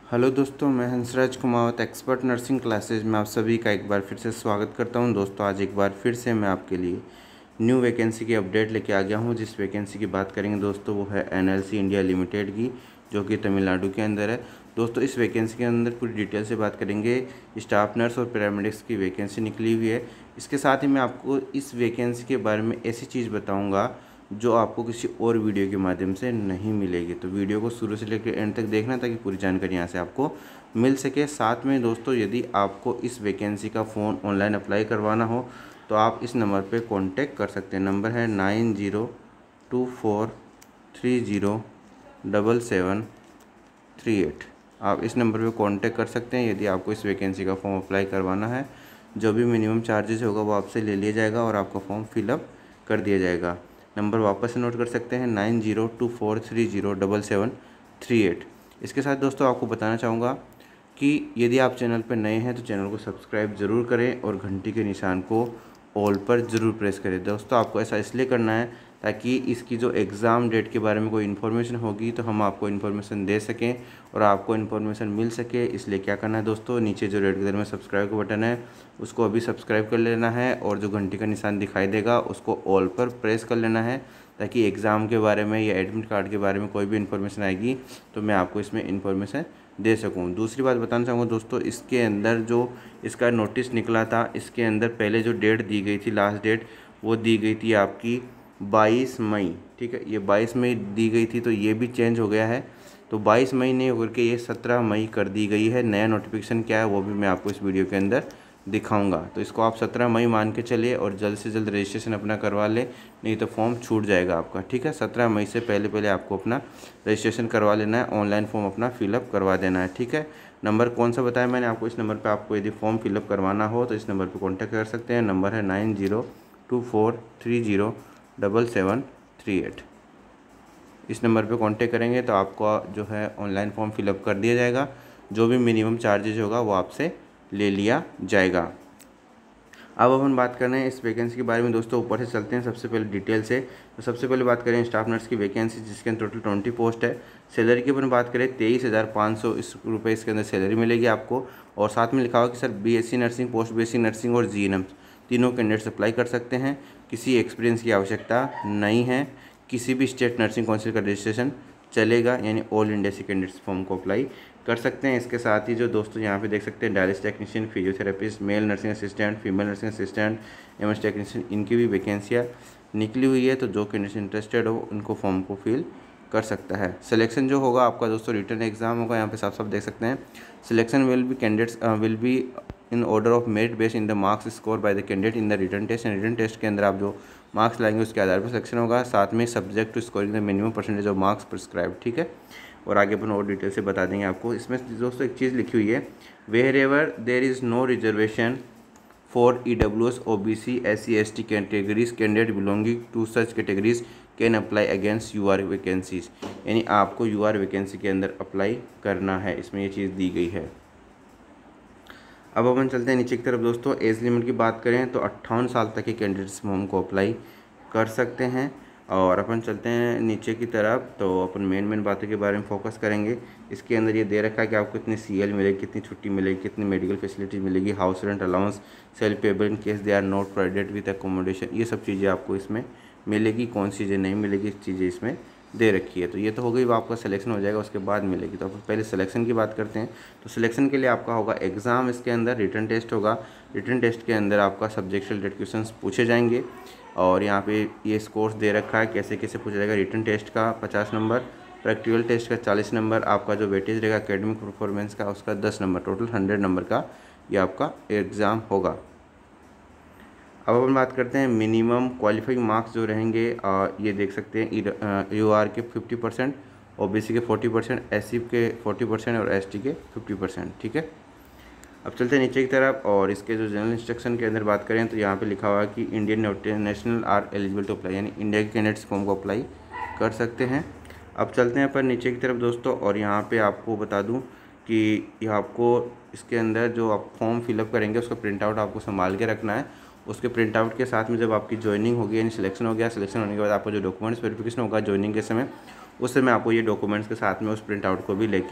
Hello दोस्तों, मैं Hansraj Kumawat expert nursing classes में आप सभी का एक बार फिर से स्वागत करता हूं। दोस्तों, आज एक बार फिर से मैं आपके लिए न्यू वैकेंसी की अपडेट लेके आ गया हूं। जिस वैकेंसी की बात करेंगे दोस्तों, वो है एनएलसी इंडिया लिमिटेड की, जो कि तमिलनाडु के अंदर है। दोस्तों, इस वैकेंसी के अंदर पूरी डिटेल से बात करेंगे। स्टाफ नर्स और पैरामेडिक्स की वैकेंसी निकली हुई है। इसके साथ ही मैं आपको इस वैकेंसी के बारे में ऐसी चीज़ बताऊँगा जो आपको किसी और वीडियो के माध्यम से नहीं मिलेगी। तो वीडियो को शुरू से लेकर एंड तक देखना, ताकि पूरी जानकारी यहाँ से आपको मिल सके। साथ में दोस्तों, यदि आपको इस वैकेंसी का फ़ॉर्म ऑनलाइन अप्लाई करवाना हो तो आप इस नंबर पे कांटेक्ट कर सकते हैं। नंबर है 9024307738। आप इस नंबर पे कांटेक्ट कर सकते हैं यदि आपको इस वैकेंसी का फॉर्म अप्लाई करवाना है। जो भी मिनिमम चार्जेस होगा वो आपसे ले लिया जाएगा और आपका फॉर्म फिलअप कर दिया जाएगा। नंबर वापस से नोट कर सकते हैं 9024307738। इसके साथ दोस्तों आपको बताना चाहूँगा कि यदि आप चैनल पर नए हैं तो चैनल को सब्सक्राइब ज़रूर करें और घंटी के निशान को ऑल पर ज़रूर प्रेस करें। दोस्तों, आपको ऐसा इसलिए करना है ताकि इसकी जो एग्ज़ाम डेट के बारे में कोई इन्फॉर्मेशन होगी तो हम आपको इन्फॉर्मेशन दे सकें और आपको इन्फॉर्मेशन मिल सके। इसलिए क्या करना है दोस्तों, नीचे जो रेड कलर में सब्सक्राइब का बटन है उसको अभी सब्सक्राइब कर लेना है और जो घंटी का निशान दिखाई देगा उसको ऑल पर प्रेस कर लेना है, ताकि एग्ज़ाम के बारे में या एडमिट कार्ड के बारे में कोई भी इन्फॉर्मेशन आएगी तो मैं आपको इसमें इन्फॉर्मेशन दे सकूं। दूसरी बात बताना चाहूँगा दोस्तों, इसके अंदर जो इसका नोटिस निकला था, इसके अंदर पहले जो डेट दी गई थी, लास्ट डेट, वो दी गई थी आपकी 22 मई। ठीक है, ये 22 मई दी गई थी, तो ये भी चेंज हो गया है। तो 22 मई नहीं होकर के ये 17 मई कर दी गई है। नया नोटिफिकेशन क्या है वो भी मैं आपको इस वीडियो के अंदर दिखाऊंगा। तो इसको आप 17 मई मान के चलिए और जल्द से जल्द रजिस्ट्रेशन अपना करवा लें, नहीं तो फॉर्म छूट जाएगा आपका। ठीक है, 17 मई से पहले पहले आपको अपना रजिस्ट्रेशन करवा लेना है, ऑनलाइन फॉर्म अपना फिलअप करवा देना है। ठीक है, नंबर कौन सा बताया मैंने आपको, इस नंबर पर आपको यदि फॉर्म फिलअप करवाना हो तो इस नंबर पर कॉन्टैक्ट कर सकते हैं। नंबर है 9024307738। इस नंबर पे कांटेक्ट करेंगे तो आपका जो है ऑनलाइन फॉर्म फिलअप कर दिया जाएगा। जो भी मिनिमम चार्जेज होगा वो आपसे ले लिया जाएगा। अब अपन बात कर रहे हैं इस वैकेंसी के बारे में दोस्तों। ऊपर से चलते हैं सबसे पहले डिटेल से। तो सबसे पहले बात करें स्टाफ नर्स की वैकेंसी, जिसके अंदर टोटल 20 पोस्ट है। सैलरी की अपन बात करें 23,500 रुपये इसके अंदर सैलरी मिलेगी आपको। और साथ में लिखा हुआ कि sir BSc nursing, post BSc nursing और जीएनएम तीनों कैंडिडेट्स अप्लाई कर सकते हैं। किसी एक्सपीरियंस की आवश्यकता नहीं है। किसी भी स्टेट नर्सिंग काउंसिल का रजिस्ट्रेशन चलेगा, यानी ऑल इंडिया से कैंडिडेट्स फॉर्म को अप्लाई कर सकते हैं। इसके साथ ही जो दोस्तों यहाँ पे देख सकते हैं dialysis technician, physiotherapist, male nursing assistant, female nursing assistant, MS technician, इनकी भी वैकेंसियाँ निकली हुई है। तो जो कैंडिडेट इंटरेस्टेड हो उनको फॉर्म को फिल कर सकता है। सिलेक्शन जो होगा आपका दोस्तों, रिटन एग्जाम होगा। यहाँ पे साफ साफ देख सकते हैं, selection will be candidates will be in order of merit based in the marks score by the candidate in the written test. Written test के अंदर आप जो मार्क्स लाएंगे उसके आधार पर सिलेक्शन होगा। साथ में subject to scoring the minimum percentage of marks prescribe. ठीक है, और आगे अपन और डिटेल से बता देंगे आपको। इसमें दोस्तों एक चीज़ लिखी हुई है, wherever there is no reservation for EWS, OBC, SC, ST categories, candidate belonging to such categories can apply against UR vacancies. यानी आपको UR वैकेंसी के अंदर अप्लाई करना है, इसमें ये चीज़ दी गई है। अब अपन चलते हैं नीचे की तरफ दोस्तों। एज लिमिट की बात करें तो 58 साल तक के कैंडिडेट्स फॉर्म को अप्लाई कर सकते हैं। और अपन चलते हैं नीचे की तरफ, तो अपन मेन बातों के बारे में फोकस करेंगे। इसके अंदर ये दे रखा है कि आपको कितनी CL मिलेगी, कितनी छुट्टी मिलेगी, कितनी मेडिकल फैसिलिटी मिलेगी, house rent allowance, self payable in case they are not provided with accommodation. ये सब चीज़ें आपको इसमें मिलेगी। कौन सी चीज़ें नहीं मिलेगी, इस चीज़ें इसमें दे रखी है। तो ये तो हो गई, वो आपका सिलेक्शन हो जाएगा उसके बाद मिलेगी। तो अपन पहले सिलेक्शन की बात करते हैं। तो सिलेक्शन के लिए आपका होगा एग्ज़ाम, इसके अंदर रिटन टेस्ट होगा। रिटन टेस्ट के अंदर आपका सब्जेक्ट रिलेटेड क्वेश्चंस पूछे जाएंगे और यहाँ पे ये स्कोर्स दे रखा है कैसे कैसे पूछा जाएगा। रिटन टेस्ट का 50 नंबर, प्रैक्टिकल टेस्ट का 40 नंबर, आपका जो वेटेज रहेगा एकेडमिक परफॉर्मेंस का उसका 10 नंबर, टोटल 100 नंबर का ये आपका एग्ज़ाम होगा। अब अपन बात करते हैं मिनिमम क्वालिफाइंग मार्क्स जो रहेंगे। ये देख सकते हैं UR के 50%, OBC के 40%, SC के 40% और ST के 50%। ठीक है, अब चलते हैं नीचे की तरफ और इसके जो जनरल इंस्ट्रक्शन के अंदर बात करें तो यहाँ पे लिखा हुआ है कि Indian national are eligible to apply, यानी इंडिया के कैंडिडेट्स फॉर्म को अप्लाई कर सकते हैं। अब चलते हैं पर नीचे की तरफ दोस्तों, और यहाँ पे आपको बता दूँ कि यह आपको इसके अंदर जो आप फॉर्म फिलअप करेंगे उसका प्रिंट आउट आपको संभाल के रखना है। उसके प्रिंट आउट के साथ में जब आपकी ज्वाइनिंग होगी, यानी सिलेक्शन हो गया, सिलेक्शन होने के बाद आपको जो डॉक्यूमेंट्स वेरिफिकेशन होगा ज्वाइनिंग के समय, उस समय आपको ये डॉक्यूमेंट्स के साथ में उस प्रिंट आउट को भी लेके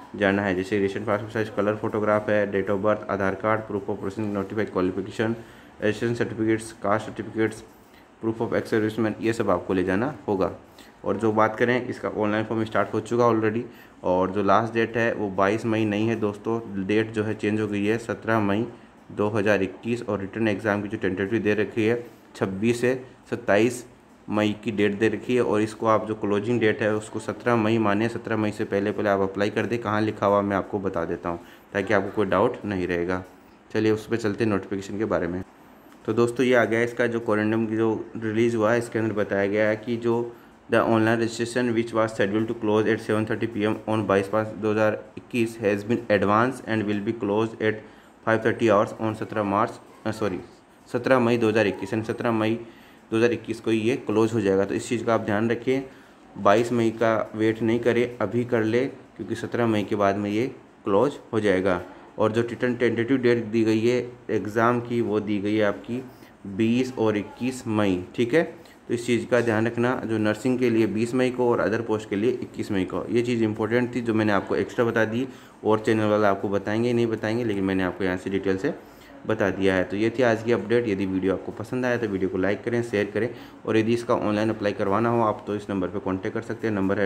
जाना है, जैसे recent passport size colour photograph है, date of birth, Aadhaar card, proof of processing notified qualification, education certificates, caste certificates, proof of ex serviceman, ये सब आपको ले जाना होगा। और जो बात करें, इसका ऑनलाइन फॉर्म स्टार्ट हो चुका ऑलरेडी, और जो लास्ट डेट है वो 22 मई नहीं है दोस्तों, डेट जो है चेंज हो गई है 17 मई 2021, और रिटर्न एग्ज़ाम की जो टेंटेटिव दे रखी है 26 से 27 मई की डेट दे रखी है। और इसको आप जो क्लोजिंग डेट है उसको 17 मई माने, 17 मई से पहले पहले आप अप्लाई कर दें। कहाँ लिखा हुआ मैं आपको बता देता हूँ ताकि आपको कोई डाउट नहीं रहेगा। चलिए उस पर चलते हैं नोटिफिकेशन के बारे में। तो दोस्तों ये आ गया इसका जो कोरेंडम की जो रिलीज़ हुआ है, इसके अंदर बताया गया है कि जो the online registration which was scheduled to close at 7:30 PM on 22/5/2021 has been advance and will be close at 5:30 hours on 17 May 2021, यानी 17 मई 2021 को ये क्लोज हो जाएगा। तो इस चीज़ का आप ध्यान रखिए, 22 मई का वेट नहीं करें, अभी कर ले, क्योंकि 17 मई के बाद में ये क्लोज हो जाएगा। और जो रिटर्न टेंटेटिव डेट दी गई है एग्ज़ाम की, वो दी गई है आपकी 20 और 21 मई, ठीक है। तो इस चीज़ का ध्यान रखना, जो नर्सिंग के लिए 20 मई को और अदर पोस्ट के लिए 21 मई को। ये चीज़ इंपॉर्टेंट थी जो मैंने आपको एक्स्ट्रा बता दी, और चैनल वाला आपको बताएंगे नहीं बताएंगे, लेकिन मैंने आपको यहाँ से डिटेल से बता दिया है। तो ये थी आज की अपडेट। यदि वीडियो आपको पसंद आया तो वीडियो को लाइक करें, शेयर करें, और यदि इसका ऑनलाइन अप्लाई करवाना हो आप तो इस नंबर पर कॉन्टैक्ट कर सकते हैं। नंबर है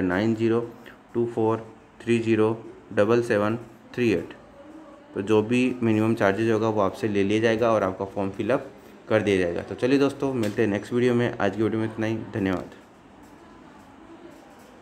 9024307738। तो जो भी मिनिमम चार्जेज होगा वो आपसे ले लिया जाएगा और आपका फॉर्म फिलअप कर दिया जाएगा। तो चलिए दोस्तों, मिलते हैं नेक्स्ट वीडियो में। आज की वीडियो में इतना ही, धन्यवाद।